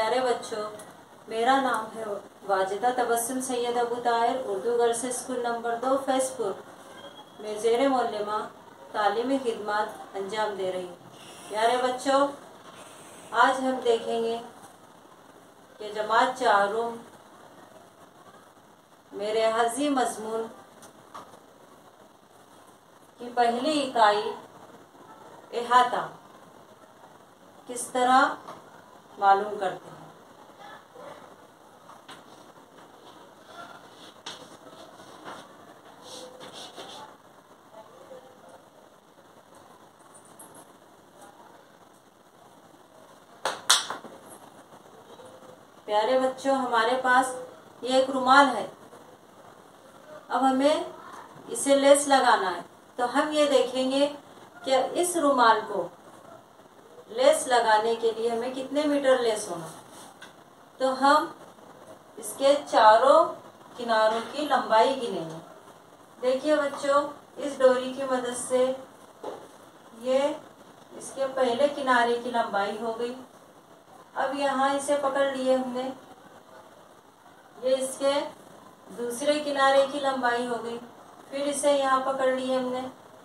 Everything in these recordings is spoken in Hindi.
प्यारे बच्चों, मेरा नाम है Wajida Tabassum Syed Abu Tahir, Urdu girls school number 2 Faizpur में ज़ेरे मौलमा तालीमी खिदमत अंजाम दे रही हूँ। प्यारे बच्चों, आज हम देखेंगे कि जमात चारुम मेरे हज़ी मज़मून की पहली इकाई इहाता किस तरह मालूम करते हैं। प्यारे बच्चों, हमारे पास ये एक रुमाल है। अब हमें इसे लेस लगाना है, तो हम ये देखेंगे कि इस रुमाल को लेस लगाने के लिए हमें कितने मीटर लेस होना। तो हम इसके चारों किनारों की लंबाई गिनेंगे। देखिए बच्चों, इस डोरी की मदद से ये इसके पहले किनारे की लंबाई हो गई। अब यहाँ इसे पकड़ लिए हमने, ये इसके दूसरे किनारे की लंबाई हो गई। फिर इसे यहाँ पकड़ लिए हमने,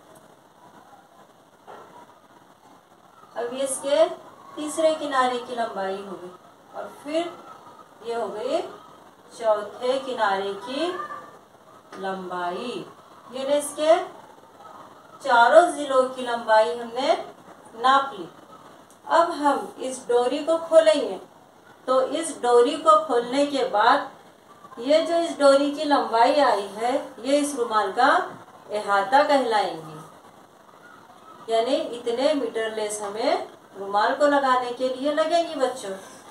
अब ये इसके तीसरे किनारे की लंबाई हो गई। और फिर ये हो गई चौथे किनारे की लंबाई। यानी इसके चारों जिलों की लंबाई हमने नाप ली। अब हम इस डोरी को खोलेंगे, तो इस डोरी को खोलने के बाद ये जो इस डोरी की लंबाई आई है, ये इस रुमाल का इहाता कहलाएंगे। यानी इतने मीटर लेस हमें रुमाल को लगाने के लिए लगेंगी बच्चों।